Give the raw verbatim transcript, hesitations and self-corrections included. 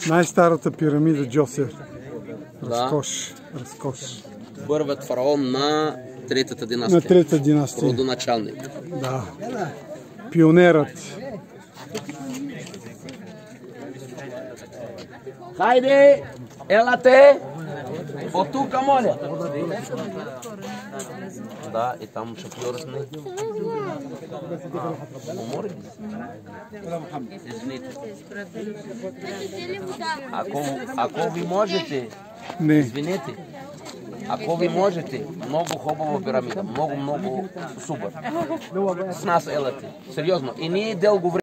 Най-старата пирамида Джосер. Да. Разкош. Разкош. Първият фараон на третата династия. На трета династия. Родоначалник. Да. Пионерът. Хайде, елате! От тук, моля! Да, и там шофьор сме. Умори ли? Извините. Ако, ако ви можете, Не. извинете, ако ви можете, много хубава пирамида, много, много супер. С нас елате. Сериозно. И ние дълго време